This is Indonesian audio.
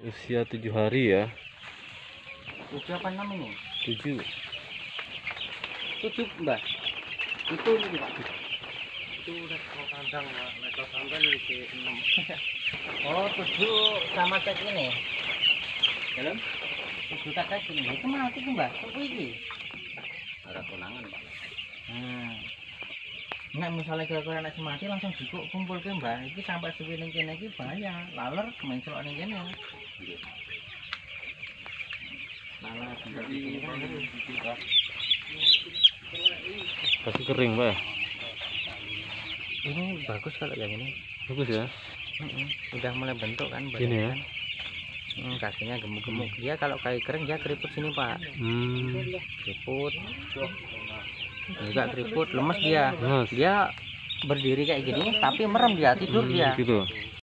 Usia 7 hari ya. Usia apa 6 ini? 7. 7 mbak. Itu nih pak. Itu udah kalau kandang Pak. Kalau kandang itu 6. Oh 7 sama cek ini. Dalam 7 tak cek ini. Itu mati tuh mbak. Apa ini? Ada tunangan Pak. Nek misalnya kira-kira anak semati langsung kumpul ke mbak. Iki sampai suwi ning kene iki bahaya. Laler main celok ning kene. Nggih. Laler sampai iki kan. Kasih kering, Pak. Ini bagus kalau yang ini. Bagus ya. Udah mulai bentuk kan Gini ya. kan. Kakinya gemuk-gemuk. Dia kalau kayak kering dia keriput sini pak. Keriput. Enggak keriput, lemes dia. Lemes. Dia berdiri kayak gini tapi merem dia, tidur dia. Gitu.